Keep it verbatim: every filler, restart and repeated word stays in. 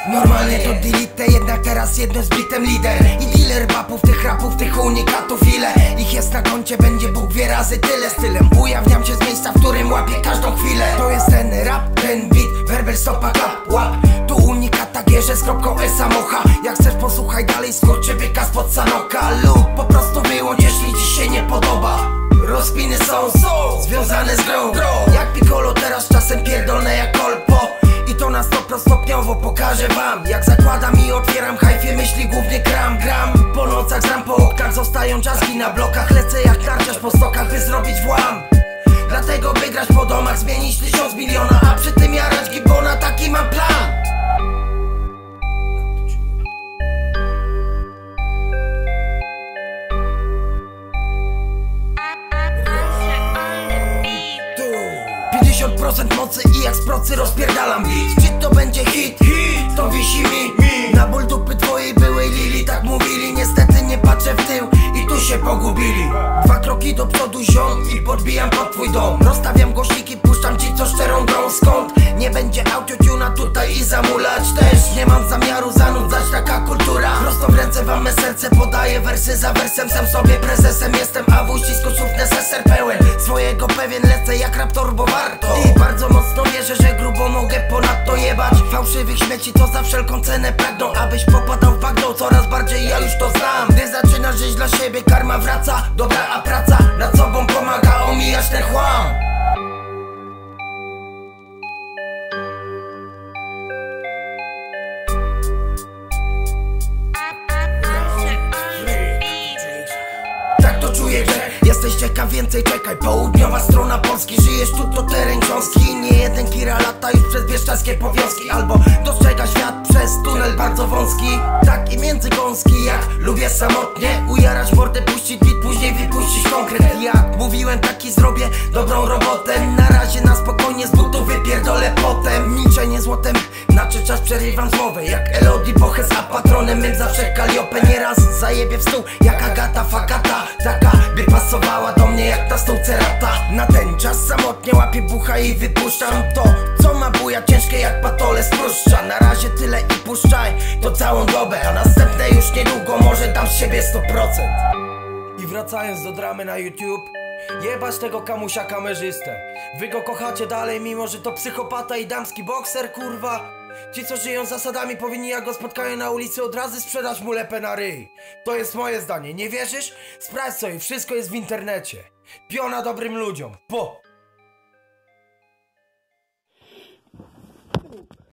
Normalnie to delete, jednak teraz jedno z bitem lider. I dealer babów, tych rapów, tych unikatów ile ich jest na koncie, będzie Bóg wie razy tyle. Stylem ujawniam się z miejsca, w którym łapię każdą chwilę. To jest ten rap, ten beat, werbel stopa klap, łap. Tu unikata gierze z kropką esa mocha. Jak chcesz posłuchaj dalej, skurczybyka spod sanoka. Lub po prostu wyłącz, jeśli ci się nie podoba. Rozpiny są, są związane z grą. Jak Piccolo teraz czasem pierdolne jak kolpo. I to na stopro stopniowo pokażę wam. Jak zakładam i otwieram hajfie myśli, głównie gram, gram. Po nocach gram, po oknach zostają jazzki na blokach. Lecę jak narciarz po stokach, by zrobić włam. Dlatego by grać po domach, zmienić tysiąc miliona, a przy tym jarać gibona, taki mam plan. pięćdziesiąt procent mocy i jak z procy rozpierdalam beat. Czy to będzie hit? Hit, to wisi mi. Na ból dupy twojej byłej Lili, tak mówili. Niestety nie patrzę w tył i tu się pogubili. Dwa kroki do przodu ziom i podbijam pod twój dom. Rozstawiam głośniki, puszczam ci co szczerą grą. Skąd? Nie będzie autotuna tutaj i zamulać też. Nie mam zamiaru zanudzać, taka kultura. Prosto w ręce wam me serce podaję wersy za wersem. Sam sobie prezesem jestem, a w uścisku słów neseser pełen. Swojego pewien lecę jak raptor, bo warto. I bardzo mocno wierzę, że grubo mogę ponadto jebać. Fałszywych śmieci to za wszelką cenę pragną, abyś popadał w bagno. Coraz bardziej ja już to znam. Gdy zaczynasz żyć dla siebie, karma wraca. Dobra, a praca nad sobą pomaga omijać ten chłam. Tak to czuję, że jesteś ciekaw, więcej czekaj. Południowa strona Polski, żyjesz tu, to teren grząski. Nie jeden kira lata już przez bieszczarskie powiązki. Albo dostrzega świat przez tunel bardzo wąski. Tak i międzygąski, jak lubię samotnie ujarać mordę, puścić bit, później wypuścić konkret. Jak mówiłem, taki zrobię dobrą robotę. Na razie na spokojnie z butów wypierdolę potem. Milczenie złotem, znaczy czas przerywam zmowę. Jak Elodie Boches, a patronem mym zawsze Kaliopę. Nieraz zajebie w stół, jak Agata Fakata. Taka by pasowała do mnie jak na stółce rata. Na ten czas samotnie łapię bucha i wypuszczam to, co ma buja ciężkie jak patole spruszcza. Na razie tyle i puszczaj to całą dobę, a następne już niedługo, może dam z siebie sto procent. I wracając do dramy na YouTube, jebać tego kamusia kamerzystę. Wy go kochacie dalej, mimo że to psychopata i damski bokser, kurwa. Ci co żyją zasadami powinni, jak go spotkają na ulicy, od razu sprzedać mu lepę na ryj. To jest moje zdanie, nie wierzysz? Sprawdź sobie, wszystko jest w internecie. Piona dobrym ludziom, po!